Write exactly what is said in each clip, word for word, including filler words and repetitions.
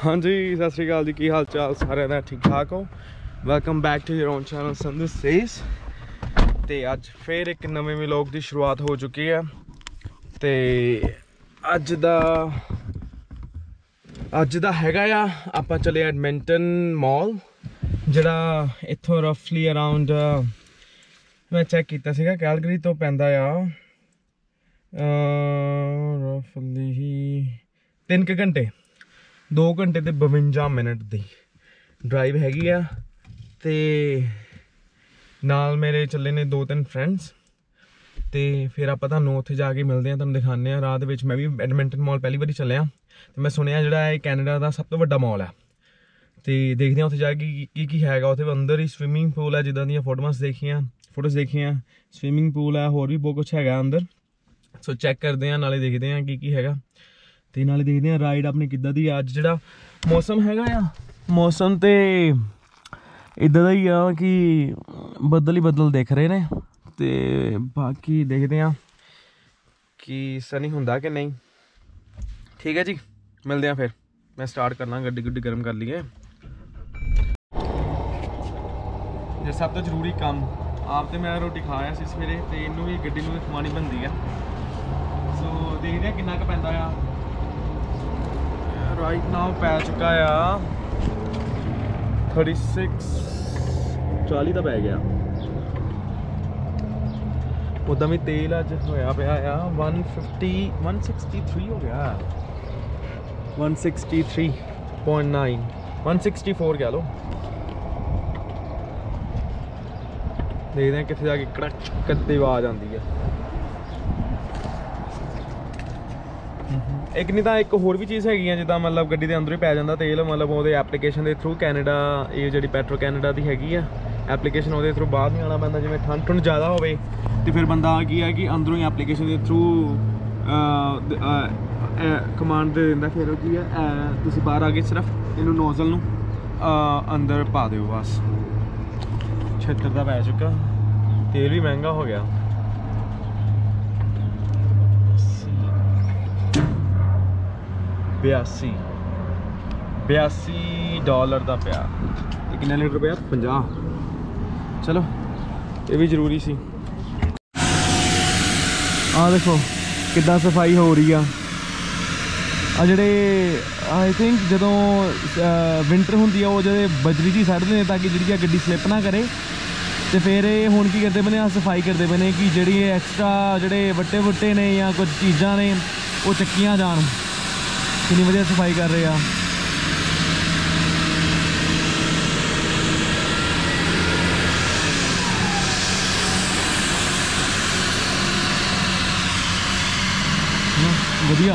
हाँ जी सत श्री अकाल जी, की हाल चाल सारे दा ठीक ठाक हो। Welcome back to your own channel Sandhu says. ते अज फिर एक नवे व्लॉग की शुरुआत हो चुकी है। ते अज दा अज दा हैगा आ आपां चले एडमिंटन मॉल, जिहड़ा इत्थों रफली अराउंड मैं चैक किया सीगा कैलगरी तो पैंदा आ रफली तीन के घंटे दो घंटे ते बवंजा मिनट की ड्राइव हैगी आ। ते नाल मेरे चले ने दो तीन फ्रेंड्स। तो फिर आप तुहानूं उत्थे जाके मिलते हैं, तुहानूं दिखाने राह दे विच। मैं भी एडमिंटन मॉल पहली बारी चलिया, तो मैं सुनिया जिहड़ा है कैनेडा का सब तो वड्डा मॉल है। तो देखते हैं उत्थे जाके की की हैगा। उत्थे अंदर ही स्विमिंग पूल है, जिद्दां दियां फोटोआं देखियां फोटोज देखियां स्विमिंग पूल है, होर भी बहुत कुछ हैगा अंदर। सो चैक करते हैं, नाले देखते हैं की की हैगा। ते नाले देखते हैं राइड अपनी किद्दां दी। अज जिहड़ा मौसम हैगा आ, मौसम तो इदां दा ही आ कि बदल ही बदल दिख रहे ने। ते बाकी देखते हैं कि सनी हुंदा कि नहीं। ठीक है जी, मिलते हैं फिर। मैं स्टार्ट करना, गड्डी गुड्डी गर्म कर लीए। जे सब तो जरूरी काम आप तो मैं रोटी खाया सी सवेरे, तो इनू भी गड्डी नूं भी खवानी बनती है। सो देखते हैं किन्ना क पैंदा आ। राइट नाउ पै चुका आ थर्टी सिक्स चाली का पै गया। उदा भी तेल अज होया पिया आ one fifty one sixty three हो गया, one sixty three point nine one sixty four कह लो। देखते हैं कितने जाके कड़क करती आवाज आती है। एक नहीं तो एक होर भी चीज़ हैगी जिदा मतलब गड्डी के अंदरों ही पै जाता तेल, मतलब वो एप्लीकेशन के थ्रू कैनेडा ये जी पेट्रो कैनेडा की हैगी आ एप्लीकेशन, वो थ्रू बाहर नहीं आना पैंदा। जिवें ठंड ठुंड ज़्यादा हो तो फिर बंदा की है कि अंदरों ही एप्लीकेशन के थ्रू कमांड दे दिंदा, फिर की है तुसीं बाहर आके सिर्फ इनू नोजल नू अंदर पा दो बस। छिहत्तर का पै चुका, तेल भी महंगा हो गया। बयासी बयासी डॉलर का पिया। कितना लीटर पिया? पंजाह। चलो ये भी जरूरी सी। आ देखो कितना सफाई हो रही है। आ जेडे आई थिंक जदों विंटर होंदी है वो जो बजरी जी सड़ते हैं ताकि जी गड्डी स्लिप ना करे। तो फिर हुण की करते पे सफाई करते पे कि जी एक्सट्रा जोड़े वट्टे वुट्टे ने या कुछ चीज़ा ने वो चक्कियाँ जान। कितनी वधिया सफाई कर रहे हैं। वधिया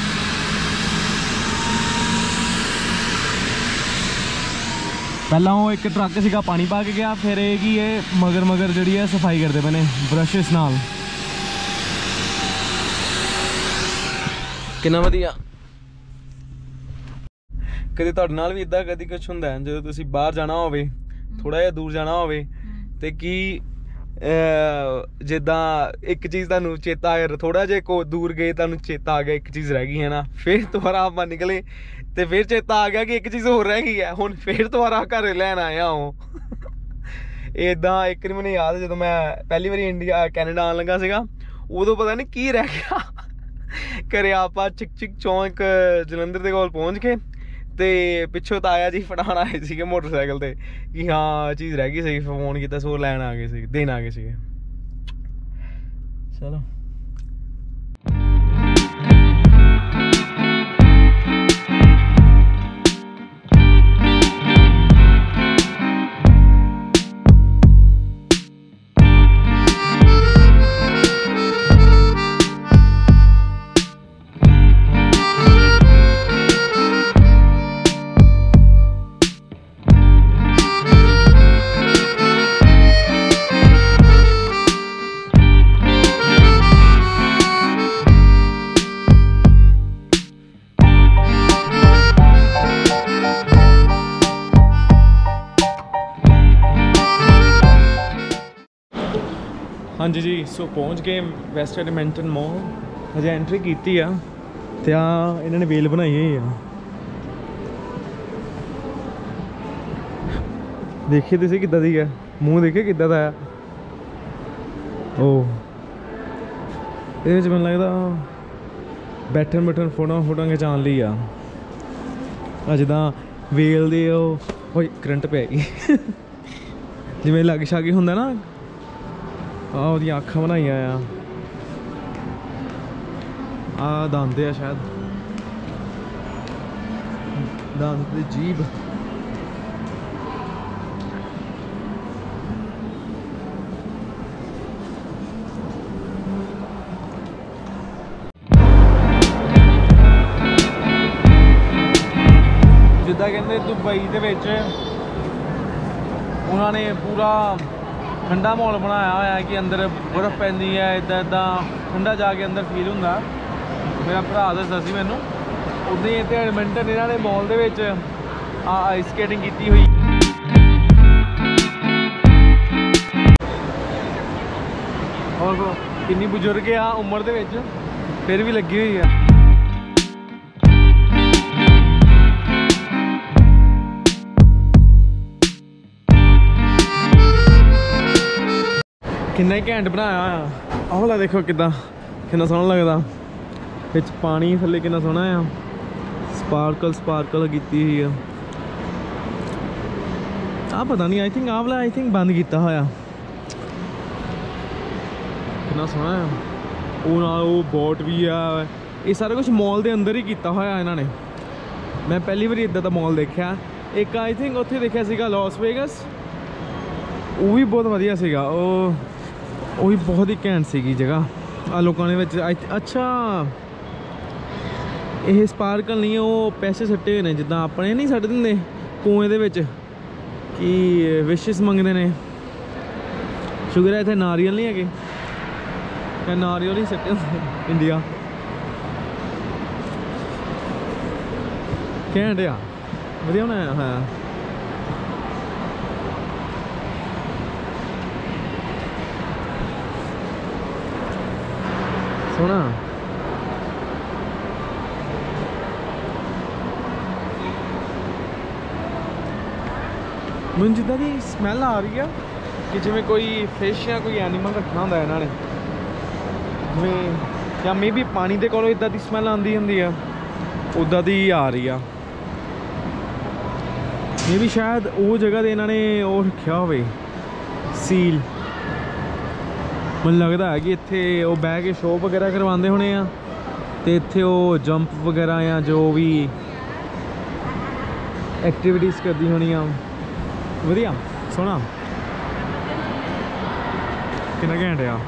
पहला वो एक ट्रक सीगा पानी पा के गया, फिर ये कि ये मगर मगर जी है सफाई करते पे ब्रशिस नाल। कितना वधिया। कदे तुहाडे नाल भी इदां कदी कुछ हुंदा है जो तुसीं बाहर जाना होवे, थोड़ा जिहा दूर जाना होवे ते कि जिद्दां एक चीज़ तुहानूं चेता आ, थोड़ा जिहा को दूर गए तुहानूं चेता आ गया एक चीज़ रह गई है ना, फिर दोबारा आप निकले तो फिर चेता आ गया कि एक चीज़ होर रह गई है, हुण फिर दोबारा घर लैन आया हूँ। इदां एक मैंने याद है जो मैं पहली बारी इंडिया कैनेडा आन लगा सीगा, उदों पता नहीं की रह गया। घरे आपां चिक चिक चौंक जलंधर के कोल पहुँच के ते पिछों ताया जी फड़ाण आए थे मोटरसाइकिल ते कि हाँ चीज़ रह गई सी, फोन किया सो लैन आ गए थे, देन आ गए थे। चलो हाँ जी जी सो पहुँच गए वेस्ट एडमिंटन मॉल। हजे एंट्री की आ, तो इन्होंने वेल बनाई हुई है। देखिए तुसीं किद्दां दी है, मूँह देखिए किद्दां दा है। ओह ये मैनूं लगदा बैठन बैठन फोटो फोटो खिचाण लई आ, जिद्दां वेल दे ओए करंट पै गई जिवें लग शग हुंदा ना, आ ओहदियां अखां बनाईआं आ, आ दंद आ शायद, दंद ते जीभ। जिद्दां कहंदे दुबई दे विच उन्होंने पूरा ठंडा माहौल बनाया होया कि अंदर बर्फ पैंदी है, इदा इदा ठंडा जाके अंदर फील होंदा। मेरा भरा दसदा सी मैनूं उदां ही इत्थे एडमिंटन इन्होंने मॉल दे विच आइस स्केटिंग की हुई। और कितनी बुजुर्ग आ उम्र दे विच फिर भी लगी हुई है। किन्ना घैंट बनाया होया, आह वाला देखो किद्दां किन्ना सोहना लगदा, विच पानी थल्ले किन्ना सोहना आ, स्पार्कल स्पार्कल कीती हुई है। आ पता नहीं आई थिंक आह वाला आई थिंक बंद किया होया, किन्ना सोहना है। वो नाल वो बोट भी है, ये सारा कुछ मॉल के अंदर ही किया होया इन्होंने। मैं पहली बार इदा दा मॉल देखा। एक आई थिंक उत्थे देखा सीगा लॉस वेगस, वो भी बहुत वधिया सीगा, वो भी बहुत ही घैंट सी जगह। आ लोगों ने विच अच्छा ये स्पार्कल नहीं है, वो पैसे सट्टे हुए हैं जिद्दां अपने नहीं सट्ट दिंदे कुएं दे विच कि विशिस मंगते हैं। शुगर है इत्थे नारियल नहीं है, नारियल ही सट्टे होंदे इंडिया। घैंट आ वधिया बनाया है। सोना मैं जिदा की स्मैल आ रही है कि जिमें कोई फिश या कोई एनीमल रखना होंदा इन्होंने, जिमें या मे बी पानी के कोलों इदा की स्मैल आती होंदी है, उदा दी आ रही है। मे बी शायद वो जगह ते इन्होंने वो रखा होवे सील। मैनूं लगता है कि इत्थे वो बह के शो वगैरह करवाते होने आ, ते इत्थे वो जंप वगैरह या जो भी एक्टिविटीज़ करती होनी आ। वधिया सोहना किन्ना घैंट आ।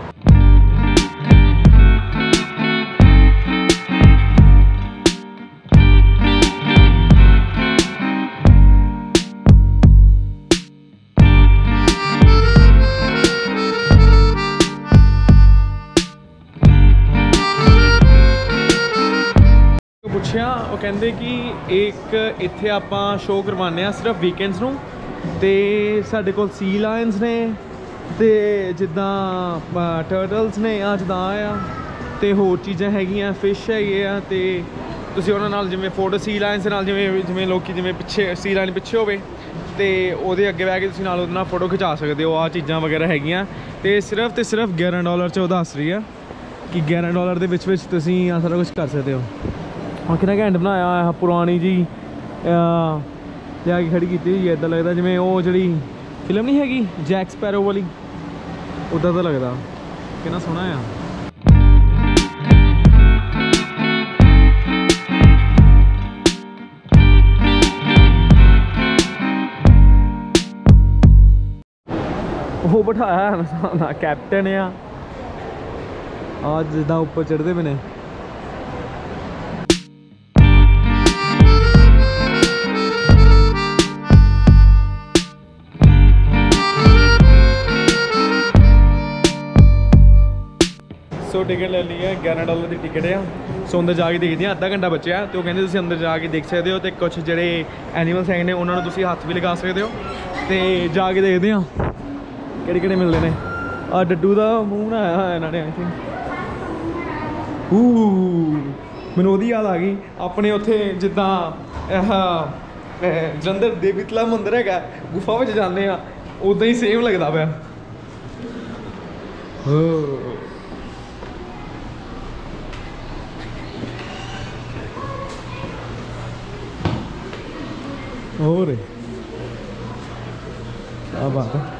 पुछया वो कहते कि एक इत्थे आपां शो करवाने आ सिर्फ वीकेंड्स नूं, ते साडे कोल सी लायंस ने, ते जिद्दां टर्टल्स ने आ जिद्दां आ, ते होर चीज़ां हैगियां फिश हैगे आ, ते तुसीं उहनां नाल जिवें फोटो सी लायंस नाल जिवें जिवें लोकी जिवें पिछे सी लाइन पिछे होवे ते ओहदे अग्गे बह के तुसीं नाल ओहदे नाल फोटो खिचा सकदे हो। आ चीज़ां वगैरह हैगियां ते सिर्फ ते सिर्फ ग्यारह डॉलर च ओह दस रही है कि ग्यारह डॉलर दे विच विच तुसीं आ सारा कुछ कर सकते हो। और कितना घैंट बनाया है, पुरानी जी लिया के खड़ी की हुई है, इदा लगता जिमें वो जी फिल्म नहीं हैगी जैक स्पैरो वाली, उदा तो लगता। कितना सोहना है। वो बिठाया ना कैप्टन आ, आज जिदा उपर चढ़ते पे ने। सो टिकट ले ली है, ग्यारह डॉलर की टिकट है। सो अंदर जाके देखते हैं, अद्धा घंटा बचा तो कहते तुम अंदर जाके देख सकते हो, तो कुछ जो एनीमल्स है उन्होंने तुम हथ भी लगा सकते हो। तो जाके देखते हैं कि मिलते हैं। आ डड्डू का मूँह बनाया इन्होंने आई थिंक। मैनूं ओहदी याद आ गई अपने उत्थे जिद्दां जलंधर देवीतला मंदिर है गुफा में जाने उदा ही सेम लगता पाया। और क्या बात है।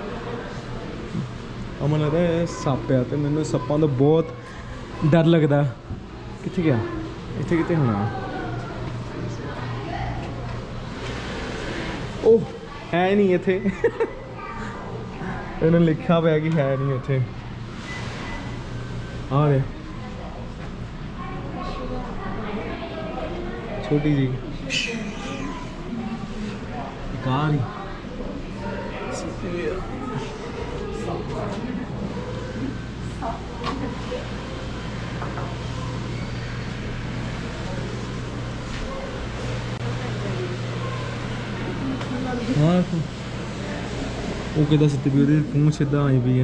अमन लगता है सप है तो मैंने सप्पां तो बहुत डर लगता। कितने गया इतने कितने होना ओ है नहीं इतने इन्होंने लिखा पाया कि है नहीं इतने। आ रहे छोटी जी कहाँ नहीं हाँ वो कहता सत्ती भी ਉਹਦੀ ਪੂੰਛ ਸਿੱਧਾ ਆਈ ਵੀ ਹੈ।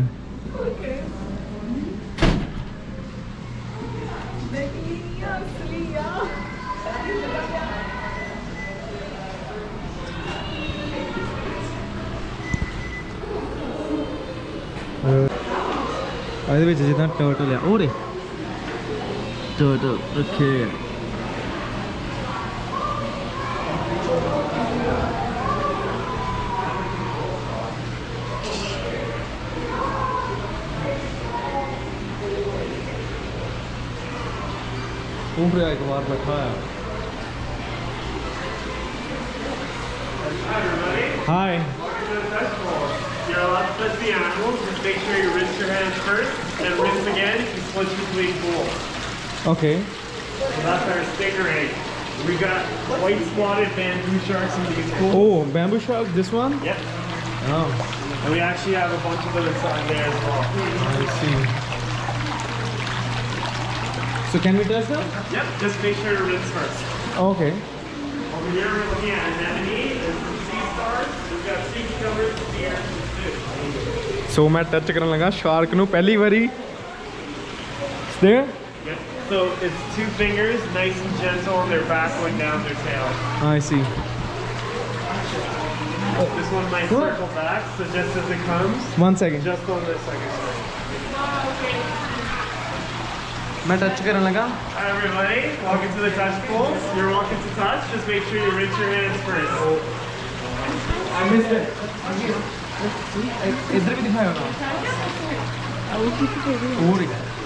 ਇਹਦੇ ਵਿੱਚ ਜਿੱਦਾਂ ਟਰਟਲ ਆ ਉਹਦੇ ਟਰਟਲ ਰੱਖੇ ਆ। ऊपर एक बार बैठा है। Hi. You're allowed to touch the animals. Just make sure you rinse your hands first, and rinse again. You switch between pools. Okay. So that's our stingray. We got white spotted bamboo sharks in these pools. Oh, bamboo shark. This one? Yep. Oh. And we actually have a bunch of them inside there as well. I see. So can we touch them? Yep. Just make sure to rinse first. Okay. Over here we're looking at anemone. There's some sea stars. We've got sea cucumbers, sea urchins too. So मैं touch करने लगा shark नु पहली बारी। There? Yep. So it's two fingers, nice and gentle on their back, going down their tail. I see. This one might What? circle back, so just as it comes, One second. just on this second string. मैं touch करने लगा। Hi everybody, welcome to the touch pools. You're welcome to touch, just make sure you rinse your hands first. I missed it. इधर भी दिखाया ना। और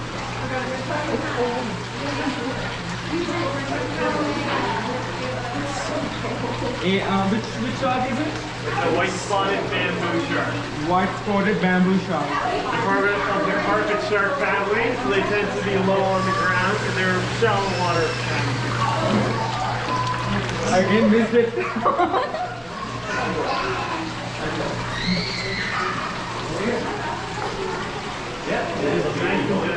ये which which shark is it? It's a white spotted bamboo shark. White spotted bamboo shark. They're part of of the carpet shark family, so they tend to be low on the ground and they're shallow water animals. Again missed it. Yeah, it is nice and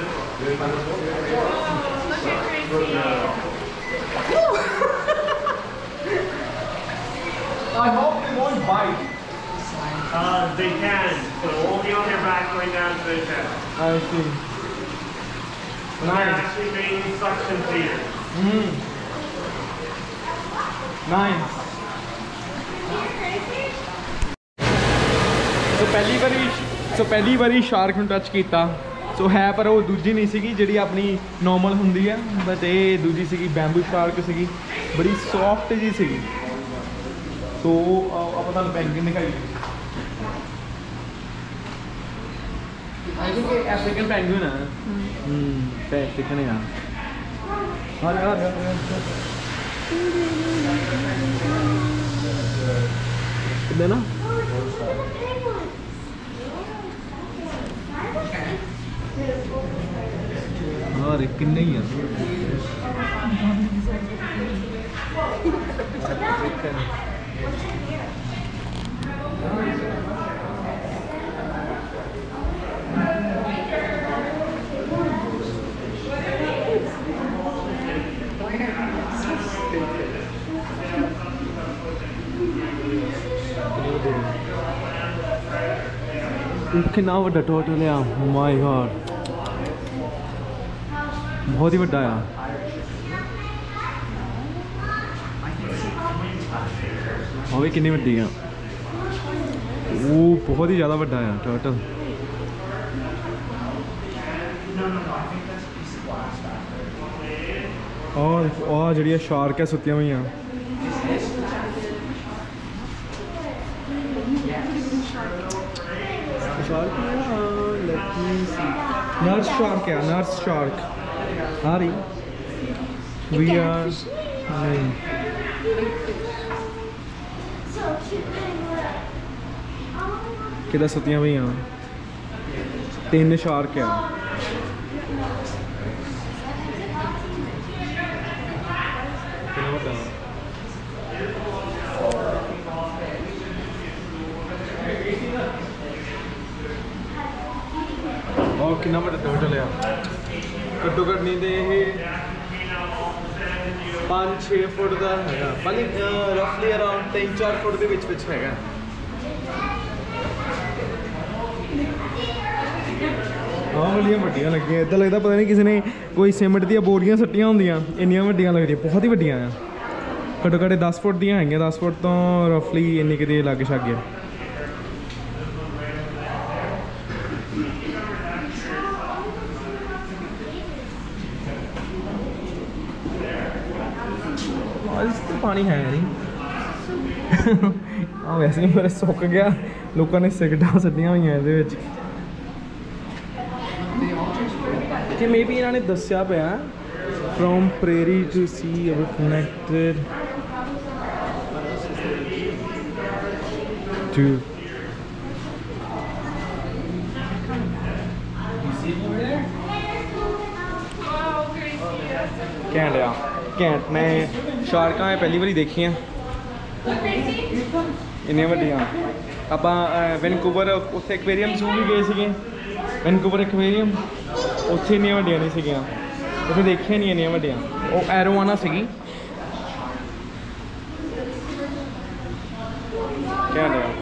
I hope they won't bite. Uh, they can, so only on their back going down to their chest. I see. They're Nice. actually main suction feeders. Mm. Nice. So पहली बारी so पहली बारी shark ਨੂੰ touch ਕੀਤਾ। ਸੋ ਹੈ ਪਰ ਉਹ ਦੂਜੀ ਨਹੀਂ ਸੀਗੀ ਜਿਹੜੀ ਆਪਣੀ ਨਾਰਮਲ ਹੁੰਦੀ ਹੈ, ਬਟ ਇਹ ਦੂਜੀ ਸੀਗੀ ਬੈਂਬੂ ਸ਼ਾਰਕ ਸੀਗੀ, ਬੜੀ ਸੌਫਟ ਜੀ ਸੀਗੀ। ਸੋ ਆਪਾਂ ਤੁਹਾਨੂੰ ਪੈਂਗੁਇਨ ਦਿਖਾਈ। I think ये African penguin है। हम्म, पैक दिखने यार। अरे यार यार यार। किधर ना? अरे किन्ने ही यार। कितना वड्डा टोटल है। माय गॉड, बहुत ही वड्डा है। ਉਹ ਵੀ ਕਿੰਨੀ ਵੱਡੀ ਆ, ਉਹ ਬਹੁਤ ਹੀ ਜ਼ਿਆਦਾ ਵੱਡਾ ਆ ਟਰਟਲ। ਆਹ ਆਹ ਜਿਹੜੀਆਂ ਸ਼ਾਰਕ ਹੈ ਸੁੱਤੀਆਂ ਹੋਈਆਂ, नर्स शार्क है, नर्स शार्क आ रही वी आर नहीं किधर सुतियां हुई हैं, तीन शार्क है। और कितना बड़ा टोटल है, घट्टो घट्ट नहीं तो ये पाँच छे फुट का है, पर रफली अराउंड तीन चार फुट के विच विच है। हाँ वालियां वड्डियां लगियां, इदा लगता पता नहीं किसी ने कोई सीमेंट दी बोरियां सट्टियां होंदियां, इन्नियां वड्डियां लगदियां, बहुत ही वड्डियां आ। घट्टो घट्ट दस फुट दियां हैगियां, दस फुट तो रफली इन्नी कि लग शक गया। तो पानी है नहीं हाँ वैसे ही मेरे सुक गया, लोगों ने सिगरेटां सट्टियां हुई ये कि मे बी इन्होंने दस्या पाया from prairie to sea our connected to घैंट आ घैंट। मैं शार्कां पहली बारी देखियां इन्नियां वड्डियां। आपां वैनकूवर उत्थे एक्वेरियम जू भी गए सीगे, वैनकूवर एक्वेरियम उत्थे इन्नियां वड्डियां नहीं सीगियां, उत्थे देखियां नहीं इन्नियां वड्डियां। वो एरोवाना सीगी घैंट आ।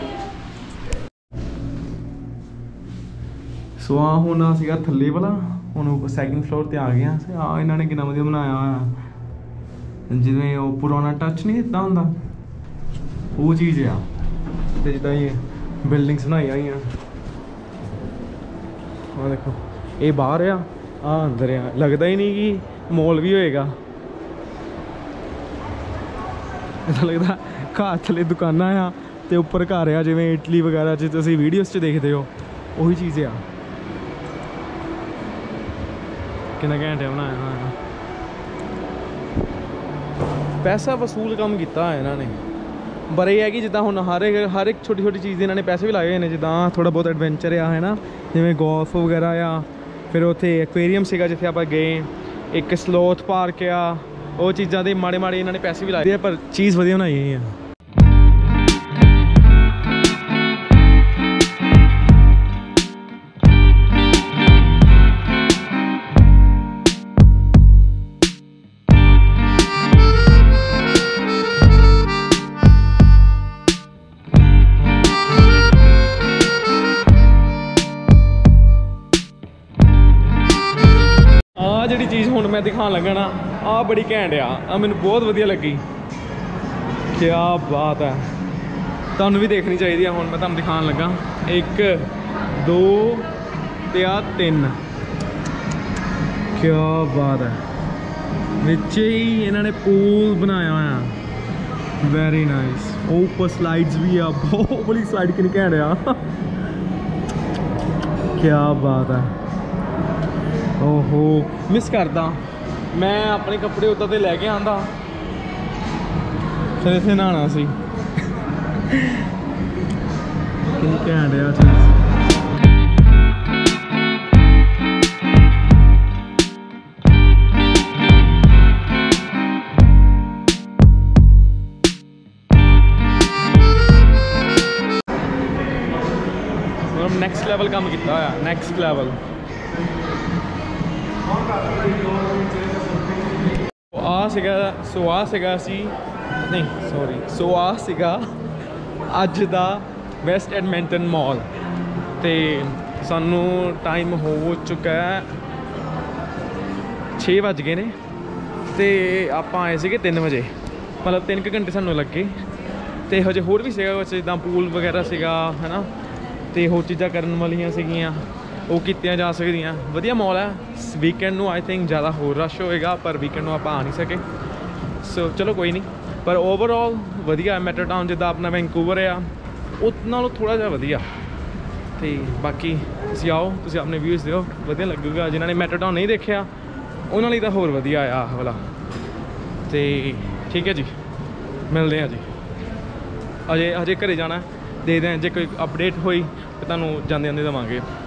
सो आ हुण आ सीगा थल्ले वाला, हुण सैकेंड फ्लोर ते आ गए आ। आ इन्होंने कितना वधिया बनाया होया, जिवें वो पुराना टच नहीं दिता होंदा वो चीज़ आ, ते जिद्दां ये बिल्डिंग्स बनाई हुई हैं। आ देखो ये बाहर आ, आ अंदर आ, लगता ही नहीं कि मॉल भी होएगा, ऐसा लगता घर थले दुकाना आ ते उपर घर आ, जिवें इटली वगैरह च तुसीं वीडियोस च देखते हो वही चीज़ आ। कितना घंटे बनाया होया, पैसा वसूल काम किया है इन्होंने। पर यह है कि जिदा हुण हर एक हर एक छोटी छोटी चीज़ इन्होंने पैसे भी लाए हुए हैं, जिदा थोड़ा बहुत एडवेंचर आ है ना, जिवें गोल्फ वगैरह आ, फिर उत्थे एक्वेरियम सीगा जिथे आप गए, एक स्लोथ पार्क आ, वो चीज़ों के माड़े माड़े इन्होंने पैसे भी लाए हैं, पर चीज़ वधिया बनाई हुई है। जी चीज़ हुण मैं दिखाने लगा ना, आ बड़ी घैंट आ, मैनू बहुत वधिया लगी, क्या बात है, तुहानू भी देखनी चाहिए। हुण मैं तुहानू दिखाने लगा, एक दो ते आ तीन, क्या बात है, विच ही इन्होंने पूल बनाया होया, वेरी नाइस। ऊपर स्लाइड्स भी आ, बहुत बड़ी स्लाइड कितनी घैंट आ, क्या बात है। ओहो मिस करदा, मैं अपने कपड़े उदा तो लैके आंदा, फिर इत्थे नहाना सी, कितनी घैंट आ चीज़। नैक्सट लैवल काम किया होया, नैक्सट लैवल। आ सीगा सो आ सीगा सी नहीं सॉरी सो आ सीगा अज दा वेस्ट एडमिंटन मॉल, ते सानू टाइम हो चुका है छे बज गए ने, ते आप आए थे तीन बजे, मतलब तीन घंटे सानू लगे ਤੇ ਹਜੇ ਹੋਰ ਵੀ ਸੀਗਾ ਕੁਛ ਜਿੱਦਾਂ ਪੂਲ ਵਗੈਰਾ ਸੀਗਾ ਹੈ ਨਾ, ਤੇ ਹੋਰ ਚੀਜ਼ਾਂ ਕਰਨ ਵਾਲੀਆਂ ਸੀਗੀਆਂ ਉਹ ਕੀਤੀਆਂ ਜਾ ਸਕਦੀਆਂ। ਵਧੀਆ ਮੌਲ ਹੈ। ਵੀਕਐਂਡ ਨੂੰ ਆਈ ਥਿੰਕ ਜ਼ਿਆਦਾ ਹੋਰ ਰਸ਼ ਹੋਏਗਾ, ਪਰ ਵੀਕਐਂਡ ਨੂੰ ਆਪਾਂ ਆ ਨਹੀਂ ਸਕੇ, ਸੋ ਚਲੋ ਕੋਈ ਨਹੀਂ। ਪਰ ਓਵਰਆਲ ਵਧੀਆ ਮੈਟਰ ਟਾਊਨ, ਜਿੱਦਾਂ ਆਪਣਾ ਵੈਂਕੂਵਰ ਆ ਉਹ ਨਾਲੋਂ ਥੋੜ੍ਹਾ ਜਿਹਾ ਵਧੀਆ। ਤੇ ਬਾਕੀ ਤੁਸੀਂ ਆਓ, ਤੁਸੀਂ ਆਪਣੇ ਵਿਊਜ਼ ਦਿਓ, ਵਧੀਆ ਲੱਗੂਗਾ। ਜਿਨ੍ਹਾਂ ਨੇ ਮੈਟਰ ਟਾਊਨ ਨਹੀਂ ਦੇਖਿਆ ਉਹਨਾਂ ਲਈ ਤਾਂ ਹੋਰ ਵਧੀਆ ਆ ਆਹ ਵਾਲਾ। ਤੇ ਠੀਕ ਹੈ ਜੀ, ਮਿਲਦੇ ਹਾਂ ਜੀ। ਅਜੇ ਹਜੇ ਘਰੇ ਜਾਣਾ, ਦੇਖਦੇ ਹਾਂ ਜੇ ਕੋਈ ਅਪਡੇਟ ਹੋਈ ਤਾਂ ਤੁਹਾਨੂੰ ਜਾਂਦੇ ਜਾਂਦੇ ਦੇਵਾਂਗੇ।